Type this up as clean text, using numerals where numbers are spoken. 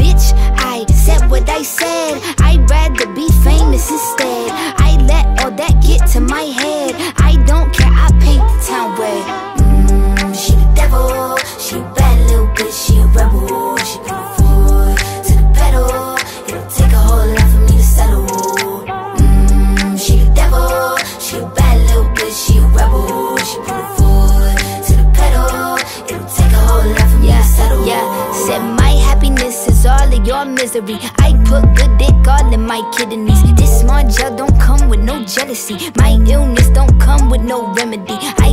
bitch, I said what I said. I'd rather be famous instead. I let all that get to my head. I don't care, I paint the town red. She the devil, she a bad little bitch, she a rebel. She put her foot to the pedal. It'll take a whole lot for me to settle. She the devil, she a bad little bitch, she a rebel. She put her foot to the pedal. It'll take a whole lot for me to settle. Yeah, said my happiness is all of your misery. I put good dick all in my kidneys. This small gel don't come with no jealousy. My illness don't come with no remedy.